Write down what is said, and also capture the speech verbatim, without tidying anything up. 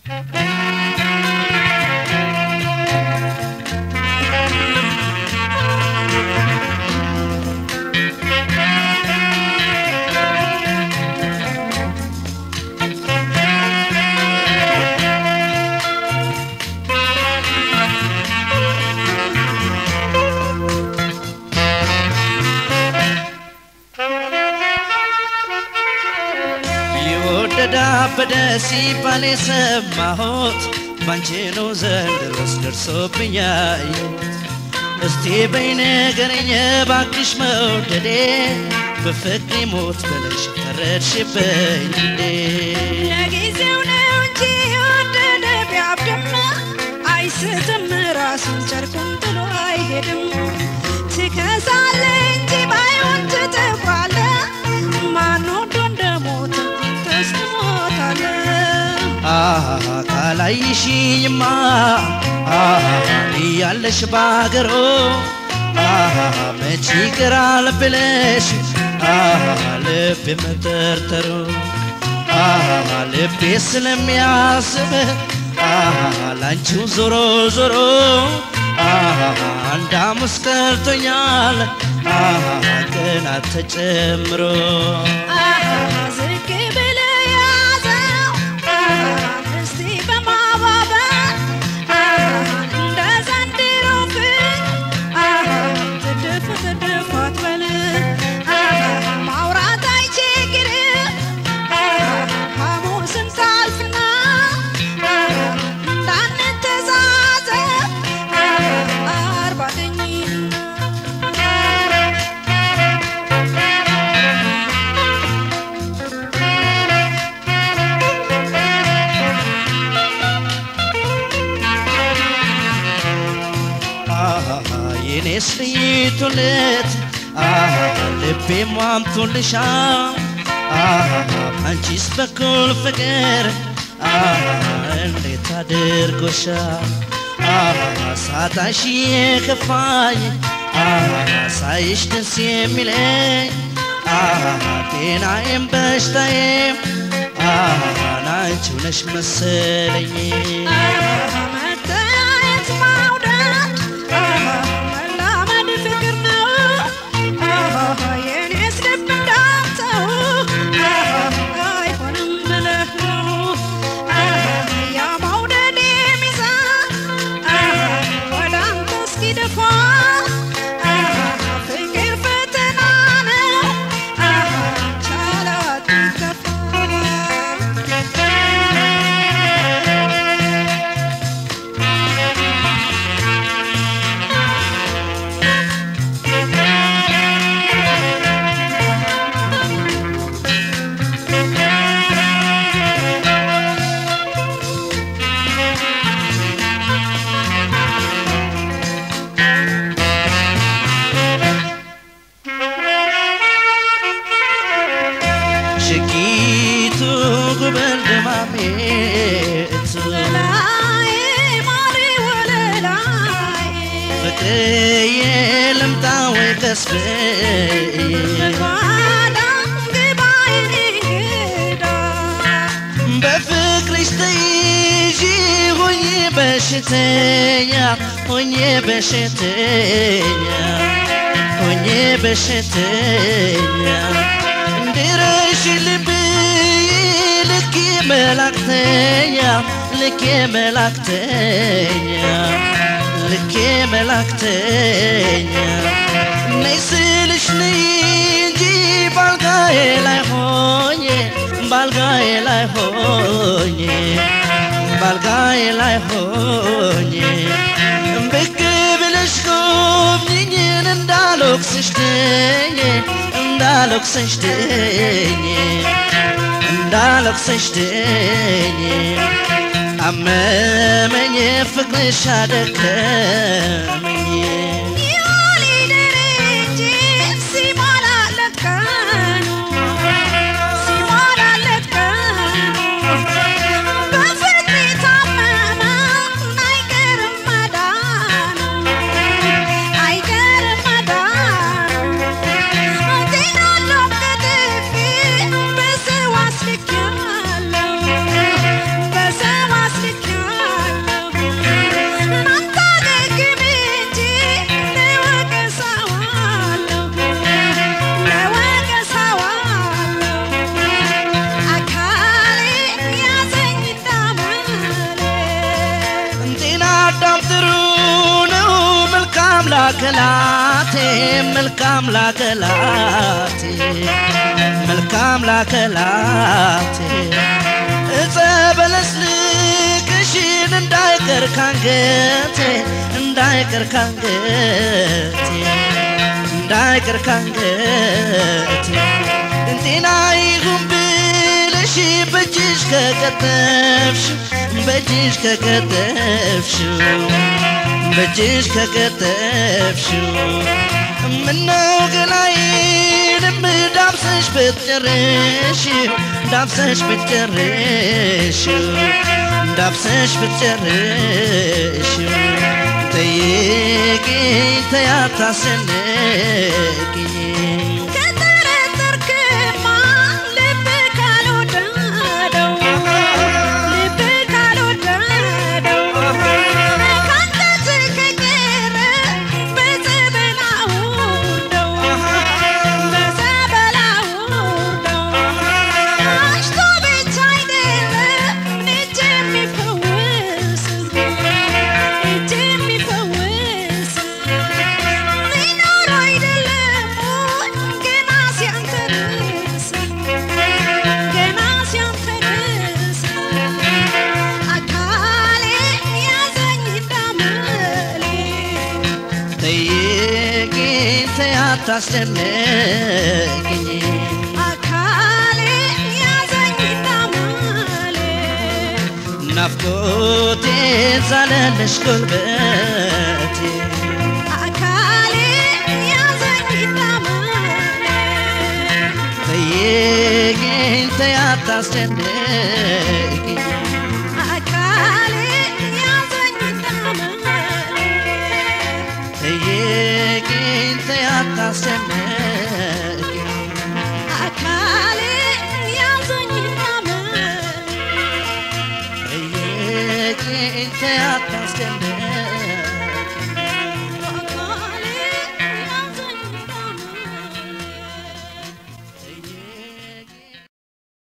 بدسي بالي سمعوت بانجينو زندرس درسوبياي استي بين غريني باكش موددي بفكري موت بلش فرشبيني لغيزو نونجي ودد بيعبدنا عايستم راسن جركم طلو አይሄድም ትከሳለ እንጂ ባይሆን ትተባለ ማን ወዶ እንደሞት Ah, kalayishima ah, yalesh bagaro ah, mechigeral bilesh ah, lebbi metertero ah, lebbi slemiasb ah, lanchu zoro zoro ah, anda muskertonyal ah, kena tecemro ah, zikbe Nesritulet ah lebbi mamtulisha ah anchis bakul faker ah endet adergosha ah satashi khfay ah saish tsemile ah tena em bashtaye ah nanchu nesh meseleni بشتيا وني بشتيا وني بشتيا نديرش لبي لكي ملكتيا لكي ملكتيا لكي ملكتيا نيسلش نيجي بالغاي لا هوني بالغاي لا هوني بالغاي لا هوني بكبلش خوفني ندالوك سشتيني ندالوك سشتيني ندالوك سشتيني أمامني فكرش هدكمني بس واصلك መልካም ላከላቴ መልካም ላከላቴ መልካም ላከላቴ እጸበለስ ልክሽን እንዳይቀር ካንገቴ እንዳይቀር ካንገቴ እንዳይቀር ካንገቴ እንጤና ይሁን ብለሽ በእጅሽ ከቀጠፍሽ በእጅሽ ከቀጠፍሽ በእጅሽ ከቀጠፍሽ ምነው ገላዬንም ዳብሰሽ ብትጨርሽ ዳብሰሽ ብትጨርሽ ዳብሰሽ ብትጨርሽ ጠይቂኝ ተይ አታስጨንቂኝ አታስጨንቂኝ አካሌ ያዘኝ ታማሌ ናፍቆቴን ዛለልሽ ጉልበቴ አካሌ ያዘኝ ታማሌ ጠይቂኝ ተይ አታስጨንቂኝ አካሌ ያዘኝ ታማሌ ጠይቂኝ ተይ አታስጨንቂኝ አካሌ ያዘኝ ታማሌ ጠይቂኝ ተይ አታስጨንቂኝ